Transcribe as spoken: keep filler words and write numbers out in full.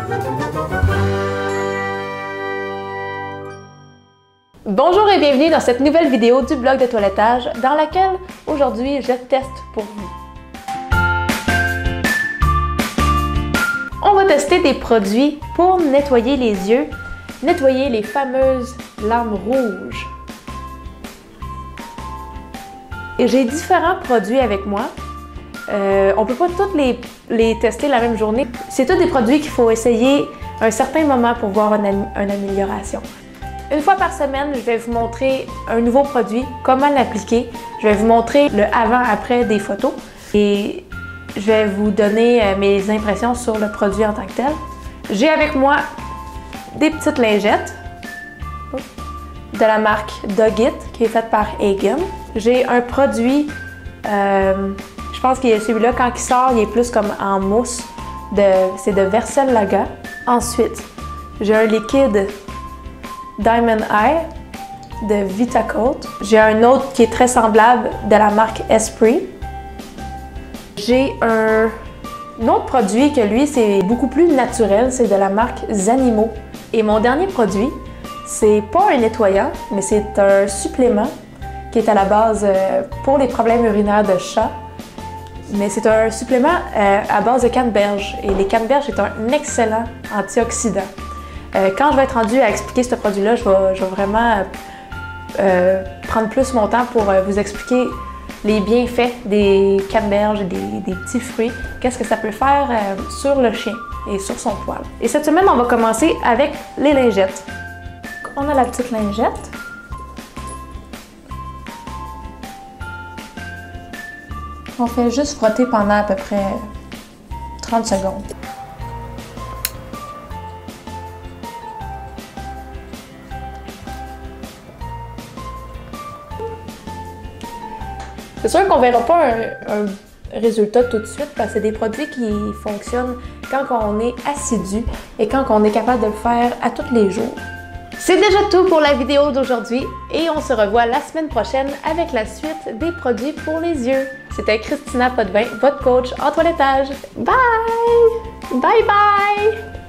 Bonjour et bienvenue dans cette nouvelle vidéo du blog de toilettage dans laquelle aujourd'hui je teste pour vous. On va tester des produits pour nettoyer les yeux, nettoyer les fameuses larmes rouges. Et j'ai différents produits avec moi. Euh, on ne peut pas tous les, les tester la même journée. C'est tous des produits qu'il faut essayer à un certain moment pour voir une, une amélioration. Une fois par semaine, je vais vous montrer un nouveau produit, comment l'appliquer. Je vais vous montrer le avant-après des photos et je vais vous donner mes impressions sur le produit en tant que tel. J'ai avec moi des petites lingettes de la marque Dog-It qui est faite par Egan. J'ai un produit, euh, je pense que celui-là, quand il sort, il est plus comme en mousse. C'est de Versel Laga. Ensuite, j'ai un liquide Diamond Eye de Vitacoat. J'ai un autre qui est très semblable de la marque Esprit. J'ai un, un autre produit que lui, c'est beaucoup plus naturel, c'est de la marque Zanimo. Et mon dernier produit, c'est pas un nettoyant, mais c'est un supplément qui est à la base euh, pour les problèmes urinaires de chat. Mais c'est un supplément euh, à base de canneberge. Et les canneberges est un excellent antioxydant. Euh, quand je vais être rendue à expliquer ce produit-là, je vais, je vais vraiment euh, prendre plus mon temps pour euh, vous expliquer les bienfaits des canneberges et des, des petits fruits, qu'est-ce que ça peut faire euh, sur le chien et sur son poil. Et cette semaine, on va commencer avec les lingettes. On a la petite lingette. On fait juste frotter pendant à peu près trente secondes. C'est sûr qu'on ne verra pas un, un résultat tout de suite parce que c'est des produits qui fonctionnent quand on est assidu et quand on est capable de le faire à tous les jours. C'est déjà tout pour la vidéo d'aujourd'hui et on se revoit la semaine prochaine avec la suite des produits pour les yeux. C'était Christina Potvin, votre coach en toilettage. Bye! Bye bye!